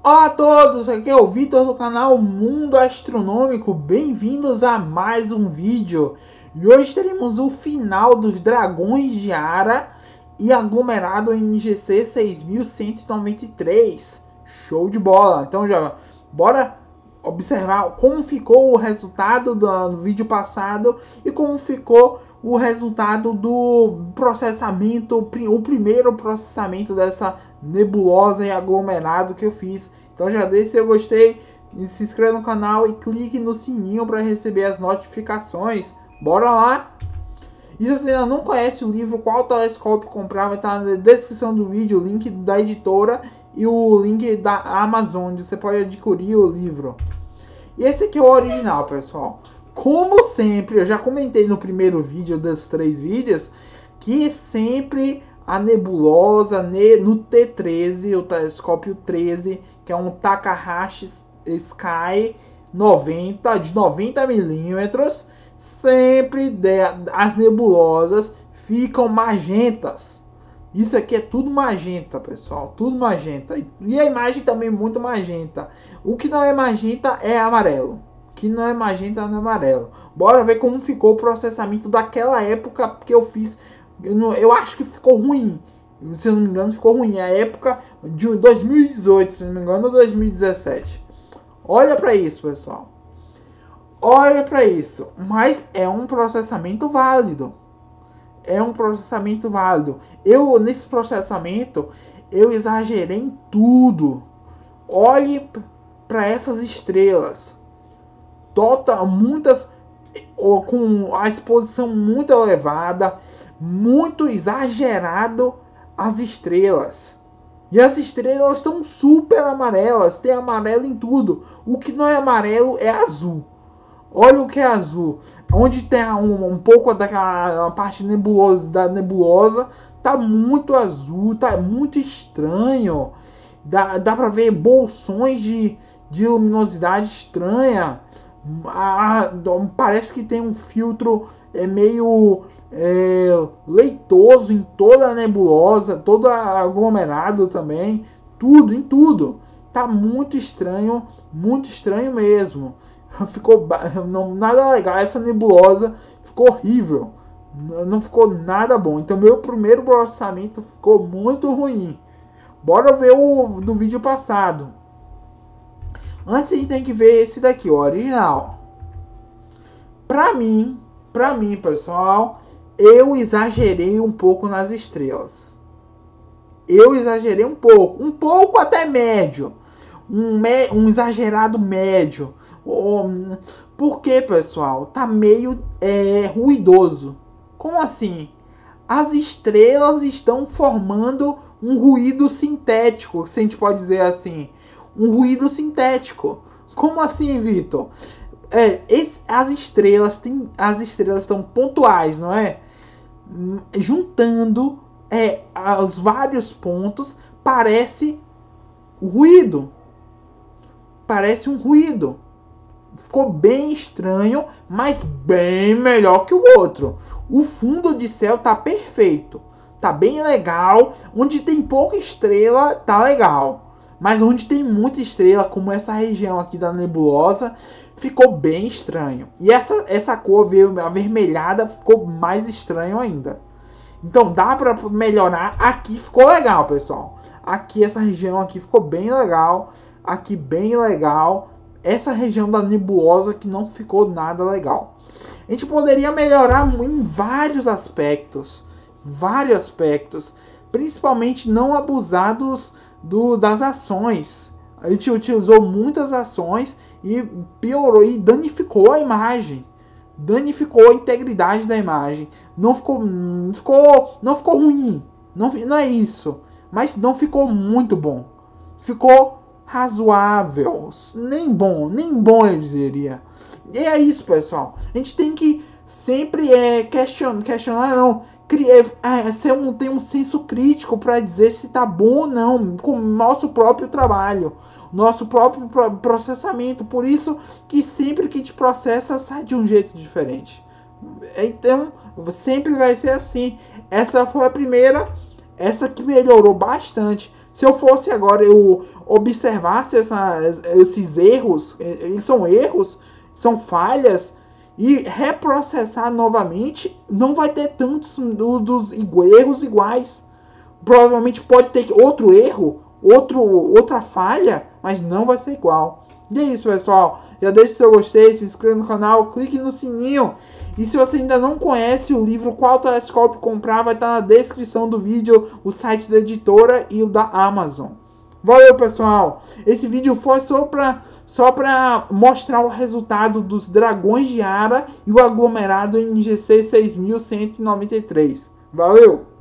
Olá a todos, aqui é o Vitor do canal Mundo Astronômico, bem-vindos a mais um vídeo. E hoje teremos o final dos Dragões de Ara e aglomerado NGC 6193. Show de bola! Então já bora observar como ficou o resultado do vídeo passado e como ficou o resultado do processamento, o primeiro processamento dessa nebulosa e aglomerado que eu fiz. Então já deixe seu gostei, se inscreva no canal e clique no sininho para receber as notificações. Bora lá! E se você ainda não conhece o livro Qual Telescópio Comprar, vai estar na descrição do vídeo o link da editora e o link da Amazon, onde você pode adquirir o livro. E esse aqui é o original, pessoal. Como sempre, eu já comentei no primeiro vídeo dos 3 vídeos, que sempre a nebulosa no T13, o telescópio 13, que é um Takahashi Sky 90, de 90 milímetros, sempre as nebulosas ficam magentas. Isso aqui é tudo magenta, pessoal, tudo magenta. E a imagem também muito magenta. O que não é magenta é amarelo. Que não é magenta, não é amarelo. Bora ver como ficou o processamento daquela época que eu fiz. Eu acho que ficou ruim. Se eu não me engano, ficou ruim. A época de 2018, se não me engano, 2017. Olha para isso, pessoal. Olha para isso. Mas é um processamento válido. É um processamento válido. Nesse processamento, eu exagerei em tudo. Olhe para essas estrelas. Muitas com a exposição muito elevada, muito exagerado as estrelas. E as estrelas estão super amarelas, tem amarelo em tudo. O que não é amarelo é azul. Olha o que é azul. Onde tem um pouco daquela parte nebulosa da nebulosa, tá muito azul, tá muito estranho. Dá para ver bolsões de luminosidade estranha. Parece que tem um filtro meio leitoso em toda a nebulosa, todo aglomerado também, tudo, em tudo. Tá muito estranho mesmo. Ficou nada legal, essa nebulosa ficou horrível, não ficou nada bom. Então meu primeiro processamento ficou muito ruim. Bora ver o do vídeo passado. Antes a gente tem que ver esse daqui, o original. Pra mim, pessoal, eu exagerei um pouco nas estrelas. Eu exagerei um pouco até médio. Um exagerado médio. Porque, pessoal, tá meio ruidoso. Como assim? As estrelas estão formando um ruído sintético, se a gente pode dizer assim. Um ruído sintético. Como assim, Vitor? As estrelas estão pontuais, não é? Juntando os vários pontos, parece ruído. Parece um ruído. Ficou bem estranho, mas bem melhor que o outro. O fundo de céu tá perfeito. Tá bem legal. Onde tem pouca estrela, tá legal. Mas onde tem muita estrela, como essa região aqui da nebulosa, ficou bem estranho. E essa cor avermelhada ficou mais estranho ainda. Então dá para melhorar. Aqui ficou legal, pessoal. Aqui essa região aqui ficou bem legal. Aqui bem legal. Essa região da nebulosa que não ficou nada legal. A gente poderia melhorar em vários aspectos. Vários aspectos. Principalmente não abusar das ações. A gente utilizou muitas ações e piorou e danificou a imagem. Danificou a integridade da imagem. Não ficou ruim. Não é isso. Mas não ficou muito bom. Ficou razoável. Nem bom eu diria. E é isso, pessoal. A gente tem que sempre questionar não. Ter um senso crítico para dizer se tá bom ou não com o nosso próprio trabalho, nosso próprio processamento. Por isso que sempre que a gente processa sai de um jeito diferente. Então sempre vai ser assim. Essa foi a primeira, essa que melhorou bastante. Se eu fosse agora, eu observasse esses erros, eles são erros, são falhas, e reprocessar novamente, não vai ter tantos dos erros iguais. Provavelmente pode ter outro erro, outra falha, mas não vai ser igual. E é isso, pessoal. Já deixe seu gostei, se inscreva no canal, clique no sininho. E se você ainda não conhece o livro Qual Telescópio Comprar, vai estar na descrição do vídeo o site da editora e o da Amazon. Valeu, pessoal! Esse vídeo foi só para mostrar o resultado dos dragões de Ara e o aglomerado NGC 6193. Valeu!